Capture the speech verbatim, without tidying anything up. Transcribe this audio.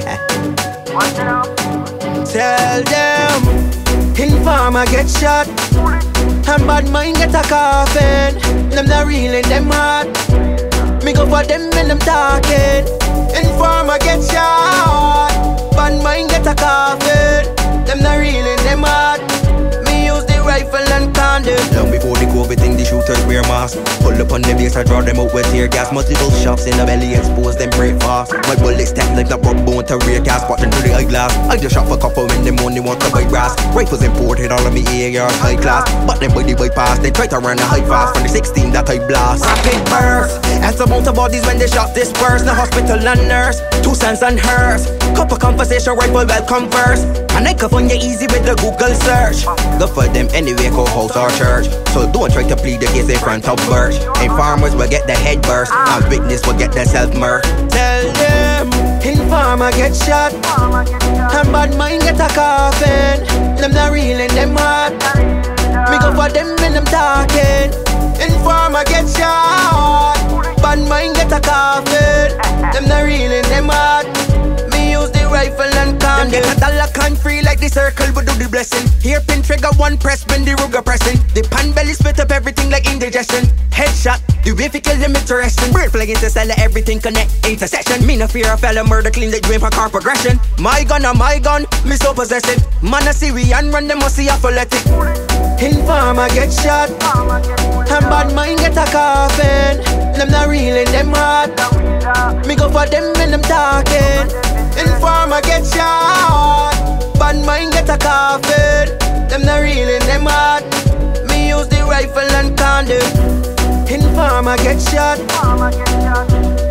Tell them, informer get shot, and bad mind get a coffin. Them not real in them heart. Me go for them when them talking. Informer get shot, bad mind get a coffin. Them not real in them heart. Me use the rifle and condom. Long before the COVID thing, the shooters wear masks. Pull up on the base, I draw them out with tear gas. Multiple shots in the belly, expose them break fast. My bullets tap like a rub bone to rear gas. Watching through the eyeglass, I just shot for couple when them only want to buy grass. Rifles imported, all of me A Rs high class. But them body bypass, they try to run a high fast. From the sixteen that I blast. Rapid burst, as the amount of bodies when they shot disperse. No hospital and nurse, two sons and hers. Couple conversation, rifle welcome first. And I can find you easy with the Google search. Go for them anyway, go house or church. So don't try to plead the case in front of birch. Informers will get the head burst, and witness will get the self-murder. Tell them, informer get shot, and bad mind get a coffin. Them not real in them heart. Me go for them when them talking. Informer get shot, bad mind get a coffin. Them not real in them heart. Me use the rifle and condom. Them get a dollar can free like the circle would do the blessing. Hairpin trigger one press when the Ruger pressing. The pan belly split up everything like indigestion. Headshot, the way fi kill them interesting. Bird flag interstellar, everything connect, intersection. Me no fear a fella murder clean like dream for car progression. My gun or my gun, me so possessive. Man a Syrian run them must see athletic. Informer get shot, and bad mind get a coffin. Them not real in them heart. Me go for them when them talking. Informer get shot, bad mind get a coffin. Them not real in them heart. Me use the rifle and condom. Informer get shot.